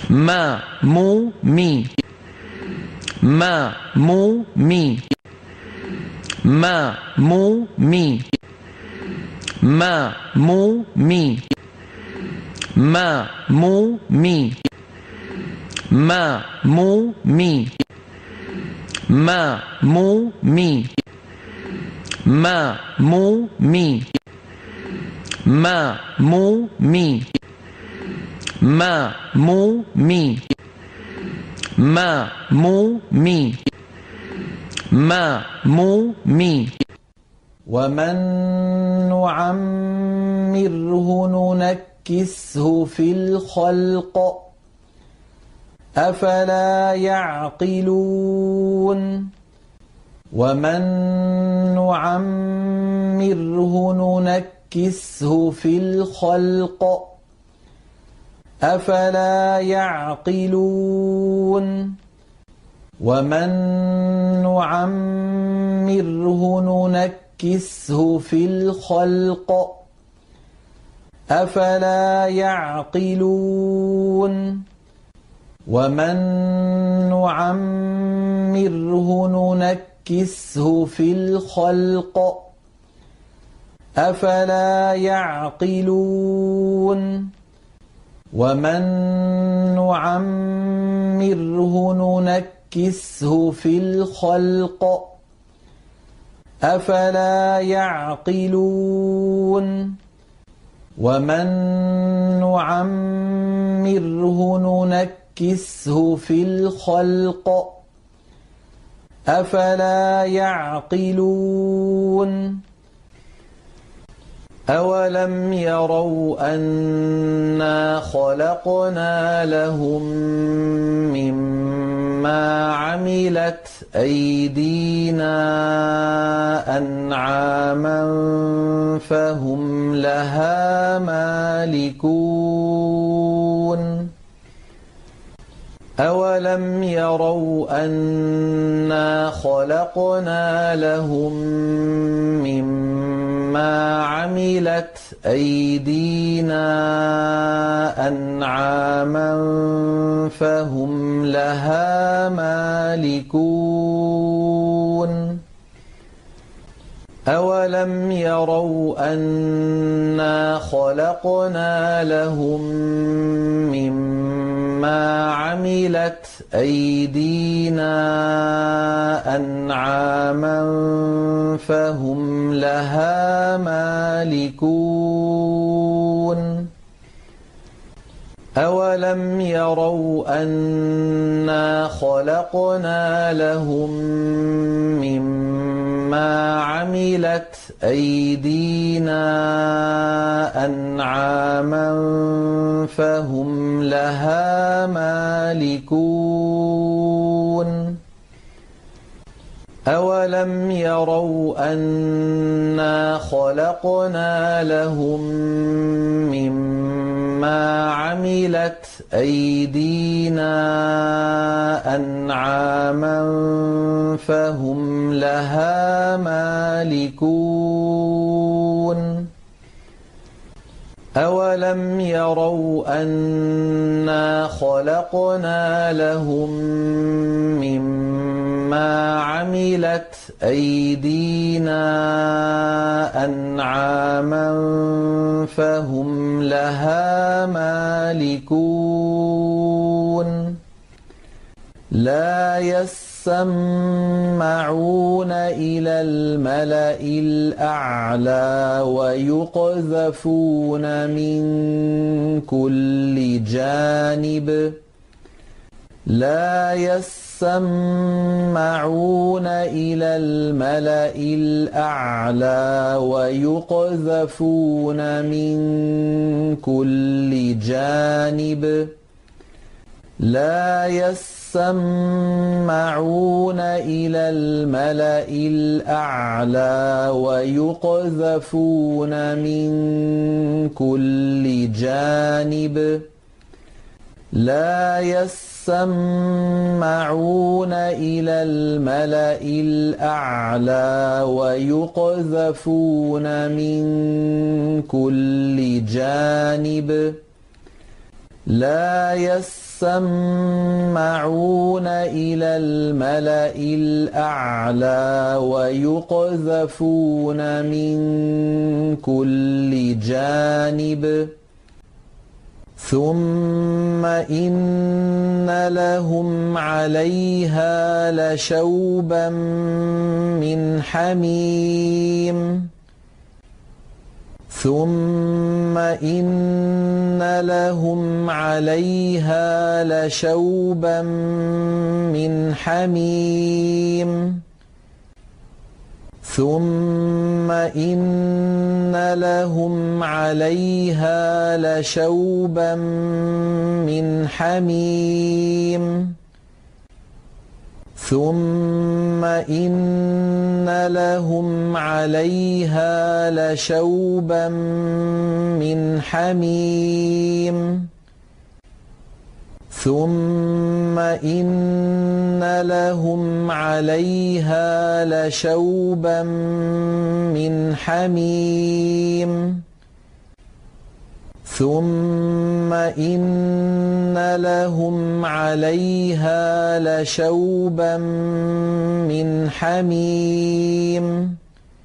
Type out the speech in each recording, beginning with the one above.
ما مو مي ما مو مي ما مو مي ما مو مي ما مو مي ما مو مي ما مو مي ما مو مي ما مو مي ما مو مي ما مو مي ما مو مي ومن نعمره ننكسه في الخلق أفلا يعقلون ومن نعمره ننكسه في الخلق أفلا يعقلون ومن نعمره ننكسه في الخلق أفلا يعقلون ومن نعمره ننكسه في الخلق أفلا يعقلون ومن نعمره ننكسه في الخلق أفلا يعقلون ومن نعمره ننكسه في الخلق أفلا يعقلون أولم يروا أنا خلقنا لهم مما عملت أيدينا أنعاما فهم لها مالكون أولم يروا أنا خلقنا لهم مما عملت أيدينا أنعاما فهم لها مالكون أولم يروا أنا خلقنا لهم مما عملت أيدينا أنعاما فهم لها مالكون أولم يروا أنا خلقنا لهم مما عملت أيدينا أنعاما فهم لها مالكون أولم يروا أنا خلقنا لهم مما عملت أيدينا أنعاما فهم لها مالكون أولم يروا أنا خلقنا لهم مما عملت أيدينا أنعاما فهم لها مالكون لا يسمعون إلى الملأ الأعلى ويقذفون من كل جانب لا يسمعون إلى الملأ الأعلى ويقذفون من كل جانب لا يسمعون إلى الملأ الأعلى ويقذفون من كل جانب لا يسمعون إلى الملأ الأعلى ويقذفون من كل جانب لا يسمعون يسمعون إلى الملأ الأعلى ويقذفون من كل جانب ثم إن لهم عليها لشوبا من حميم ثم إن لهم عليها لشوبا من حميم ثم إن لهم عليها لشوبا من حميم ثم إن لهم عليها لشوبا من حميم ثم إن لهم عليها لشوبا من حميم ثم إن لهم عليها لشوبا من حميم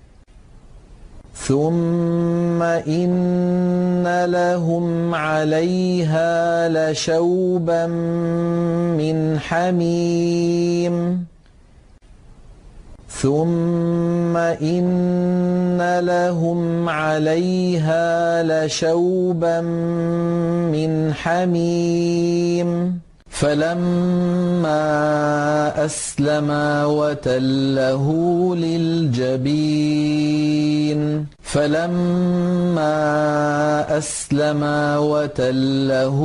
ثم إن لهم عليها لشوبا من حميم ثم إن لهم عليها لشوبا من حميم فلما أسلما وتله للجبين فلما أسلما وتله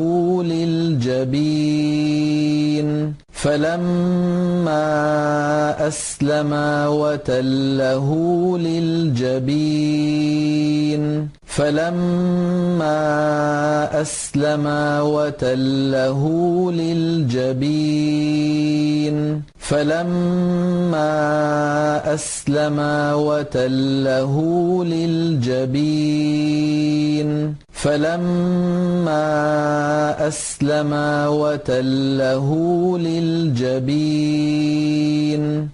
للجبين فلما أسلما وتله للجبين فلما أسلما وتله للجبين فلما أسلما وتله للجبين فلما أسلما وتله للجبين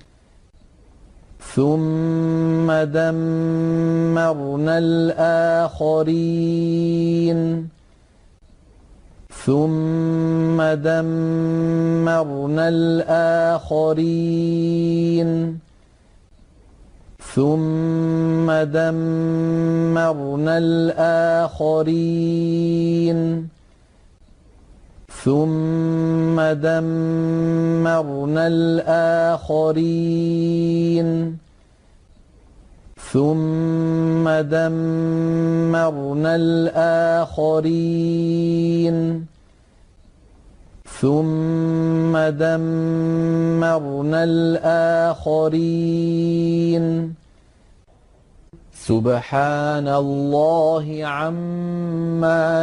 ثم دمرنا الآخرين ثم دمرنا الآخرين ثم دمرنا الآخرين ثم دمرنا الآخرين ثم دمرنا الآخرين ثم دمرنا الآخرين سبحان الله عما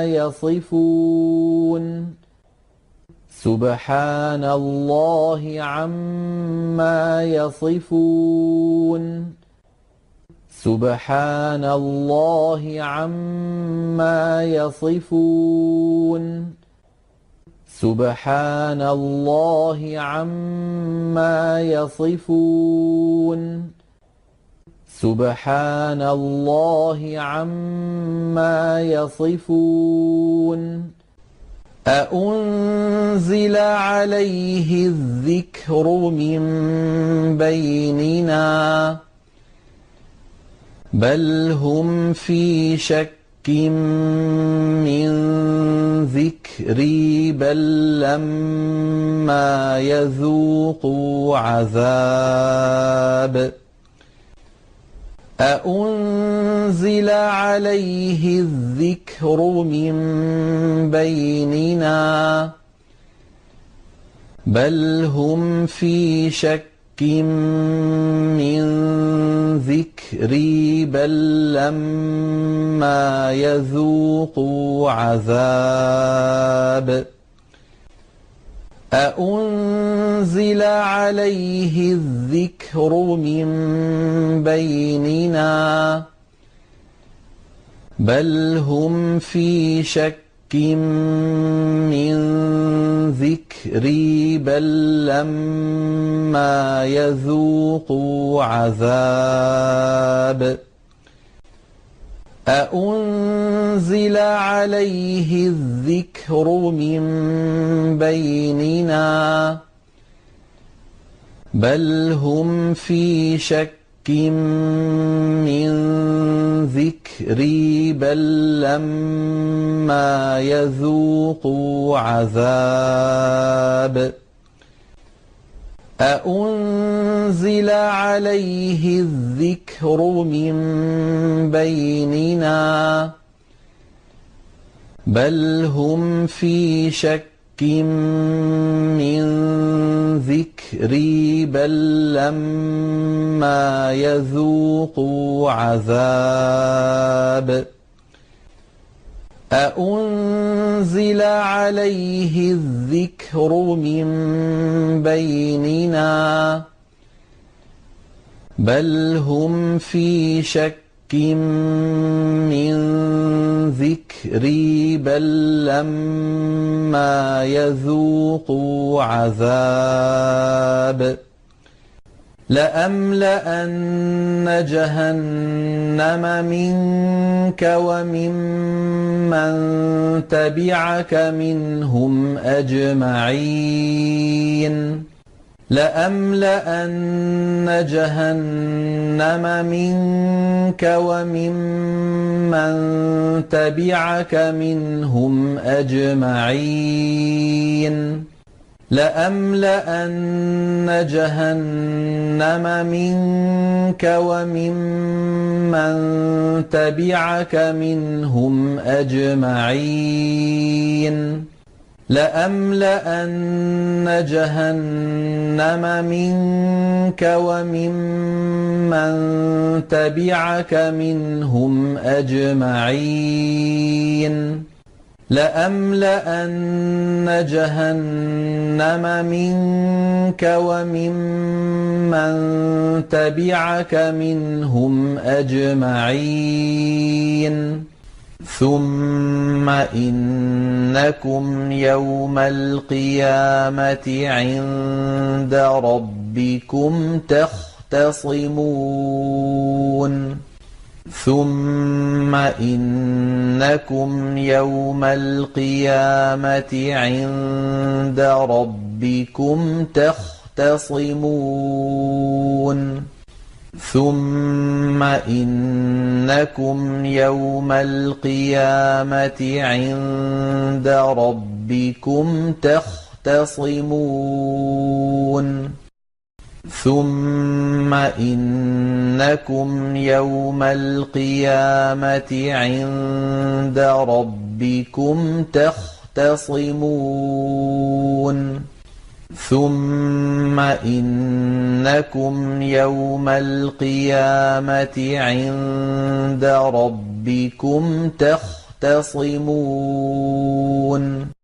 يصفون سبحان الله عما يصفون سبحان الله عما يصفون سبحان الله عما يصفون سبحان الله عما يصفون أأنزل عليه الذكر من بيننا بل هم في شك من ذكري بل لما يذوقوا عذاب أأنزل عليه الذكر من بيننا بل هم في شك من ذكري بل لما يذوقوا عذاب أأنزل عليه الذكر من بيننا بل هم في شك من ذكري بل لما يذوقوا عذاب أأنزل عليه الذكر من بيننا بل هم في شك من ذكري بل لما يذوقوا عذاب أأنزل عليه الذكر من بيننا بل هم في شك من ذكري بل لما يذوقوا عذاب أأنزل عليه الذكر من بيننا بل هم في شك من ذكري بل لما يذوقوا عذاب لأملأن جهنم منك وممن تبعك منهم أجمعين لأملأن جهنم منك وممن تبعك منهم أجمعين لأملأن جهنم منك وممن تبعك منهم أجمعين لأملأن جهنم منك وممن تبعك منهم أجمعين لأملأن جهنم منك وممن تبعك منهم أجمعين ثم إنكم يوم القيامة عند ربكم تختصمون ثم إنكم يوم القيامة عند ربكم تختصمون ثم إنكم يوم القيامة عند ربكم تختصمون ثم إنكم يوم القيامة عند ربكم تختصمون ثم إنكم يوم القيامة عند ربكم تختصمون